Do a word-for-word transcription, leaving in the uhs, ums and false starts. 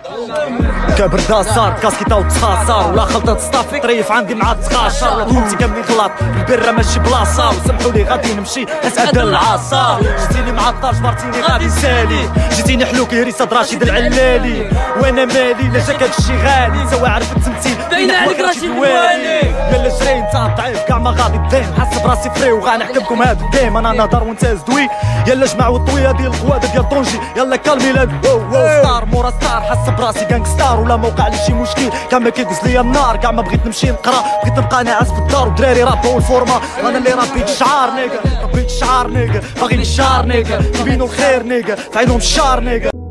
كبردا صار كاسكيطا وتخاصر ولا خلطة ستافي طريف عندي مع تخاشر ولا فهمتي كملي غلط البرة ماشي بلاصة وسمحوا لي غادي نمشي نسعد العصا جيتيني معطر جبرتيني غادي سالي جيتيني حلوك هريسة راشد العلالي وانا مالي لا جاك هادشي غالي سوا عرفت التمثيل باين عليك راشد والي يلا جري نتا ضعيف كاع ما غادي تضيم حاسب راسي فري وغنحكمكم هاد الديم انا نهضر وانت زدوي يلا جمعوا الطويه ديال القواده ديال طونجي يلا كالمي لاد واو واو ستار مورا ستار حاسب براسي كانغستار ولا ما وقع لي شي مشكل كاع ما كيدز ليا النار كاع ما بغيت نمشي نقرا بغيت نبقى ناعس في الدار ودراري رابو الفورما انا اللي ربيت الشعار نيكا ربيت الشعار نيكا باغي الشعار نيكا يبينوا الخير نيكا في عينهم الشعر نيكا